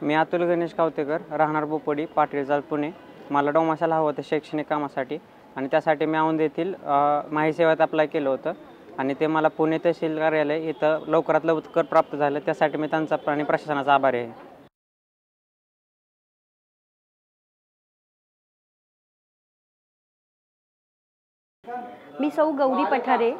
मी अतुल गणेश कावतेकर, राहणार बोपडी, पाटीलजाल, पुणे. मला डोमाशाला हवं होतं शैक्षणिक कामासाठी आणि त्यासाठी मी औंध येथील माही सेवेत अप्लाय केलं होतं आणि ते मला पुणे तहसील कार्यालय इथं लवकरात लवकर प्राप्त झालं. त्यासाठी मी त्यांचा आणि प्रशासनाचा आभारी आहे. मी सौ गौरी पठारे,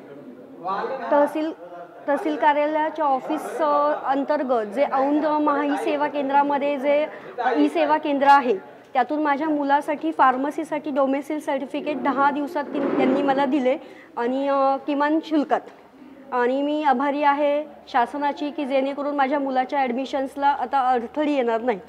तहसील कार्यालयाच्या ऑफिस अंतर्गत जे औंध माही सेवा केंद्रामध्ये जे ई सेवा केंद्र आहे त्यातून माझ्या मुलासाठी फार्मसीसाठी डोमेसिल सर्टिफिकेट 10 दिवसात त्यांनी मला दिले आणि किमान शुल्कात. आणि मी आभारी आहे शासनाची की जेणेकरून माझ्या मुलाच्या ॲडमिशन्सला आता अडथळे येणार नाहीत.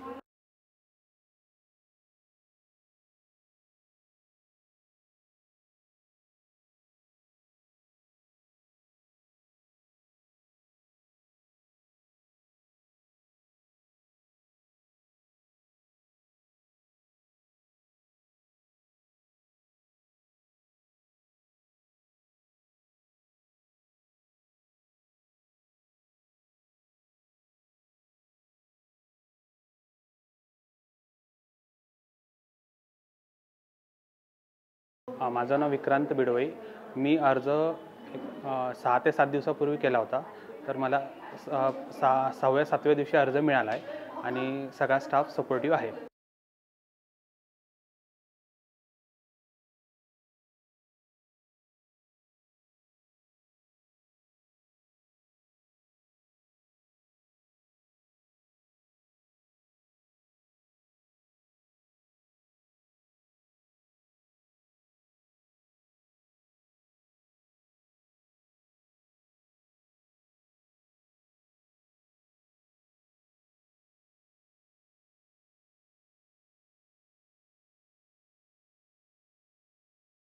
माझं नाव विक्रांत बिडवई. मी अर्ज 6 ते 7 दिवसापूर्वी केला होता. तर मला 6व्या 7व्या दिवशी अर्ज मिळाला आहे आणि सगळा स्टाफ सपोर्टिव्ह आहे.